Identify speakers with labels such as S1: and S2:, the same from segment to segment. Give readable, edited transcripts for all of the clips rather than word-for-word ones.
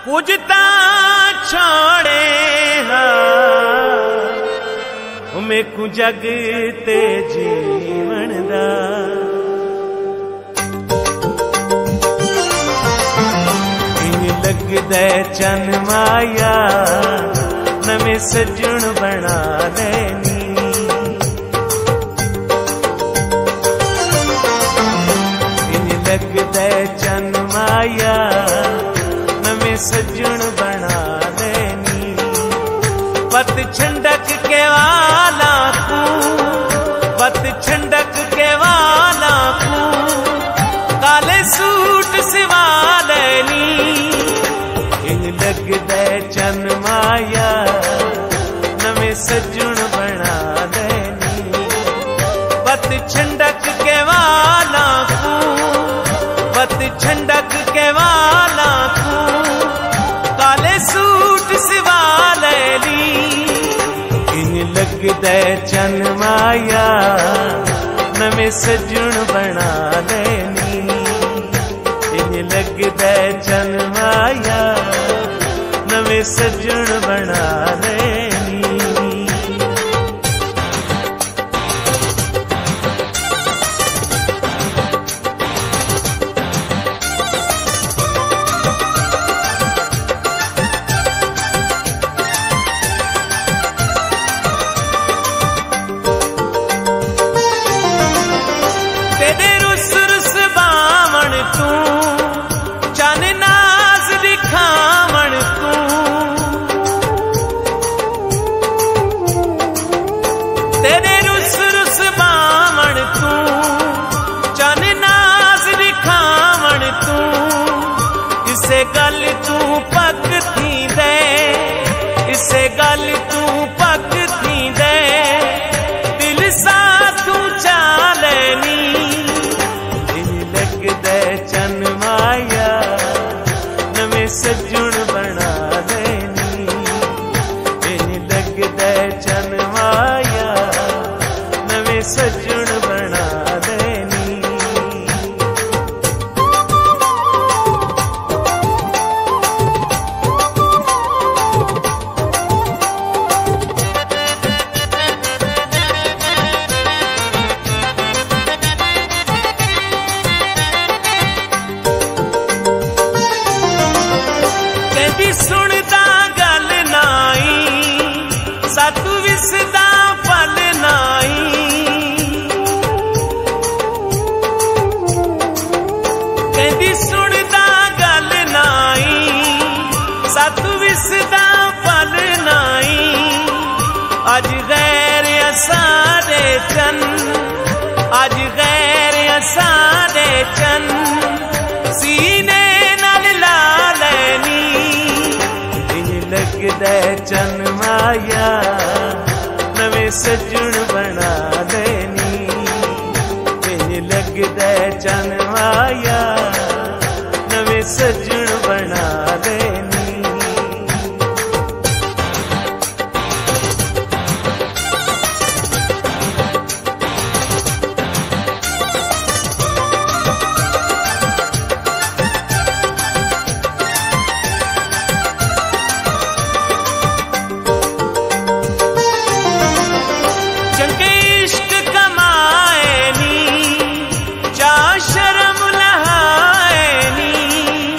S1: कुछ तां छोड़े मेकू जग ते जीवन दा लगदा चन माया नवें सजण बना लेनी इंज लगदा चन माया नवें सजण बना लेनी पत छंडक के वाला तू पत छंडक के वाला तू काले सूट सिवा लेनी लगदा चन माया नवें सजण बना लेनी पत छंडक के वाला तू पत छंडक के वाला तू काले सूट सिवा लेनी इन लगदा चन माया नवें सजण बना लेनी इन लगदा चन माया नवें सजण बना लेनी तेरे रुस रुस बावण तू चन नाज दिखावण तू तेरे रुस रुस बावण तू चन नाज दिखावण तू इसे गल तू पक थी दे इसे गल तू पक थी दे दिल सा तू चालनी लगदा चन माया नवें सजण बना लेनी लगदा चन माया नवें सजण बना लेनी कहदी सुनदा गल नाई सातू विसदा पल नाई कहदी सुनदा गल नाई सातू विसदा पल नाई अज गैर असारे चन अज गैर असारे चन सीने नाल ला लेनी लगदा चन माया नवें सजण बना लेनी लगदा चन माया नवें सजण बना लेनी चंगे इश्क कमाए नी चा शर्म लहाए नी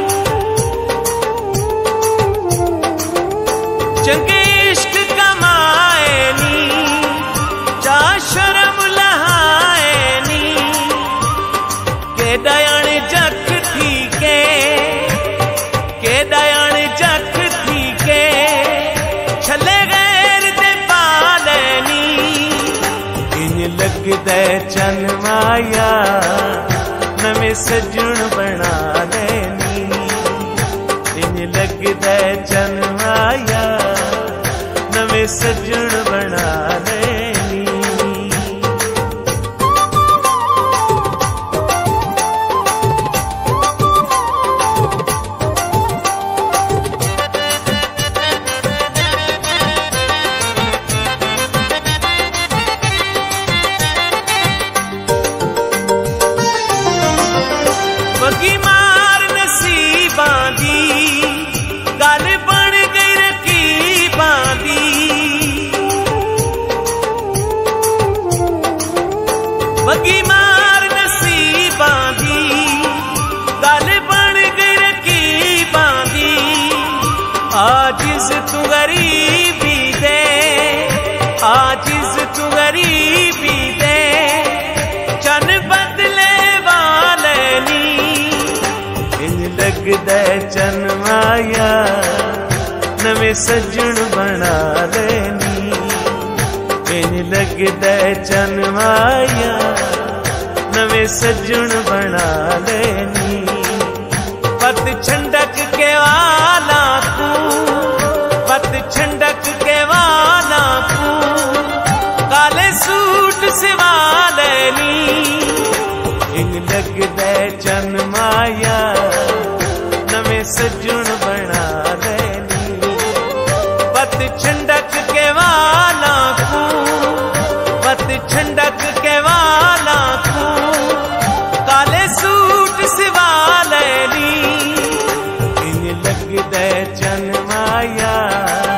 S1: चंगे इश्क कमाए नी चा शर्म लहाए नी के दयाण जख थी के दयाण जख थी के छले गैर दे पालनी लगदा चन माया नवें सजण बना लेनी लगदा चन माया नवें सजण बना लेनी लगदा चन माया नवे सजन बना लेनी। इंज लगदा चन माया नवे सजन बना लेनी। पत छंडक के वाला तू, पत छंडक के वाला तू काले सूट सिवा लेनी। इंज लगदा चन माया नवे सजन बना लेनी। पत छंडक के वाला तू, पत छंडक के वाला तू काले सूट सिवा लेनी। इंज लगदा चन माया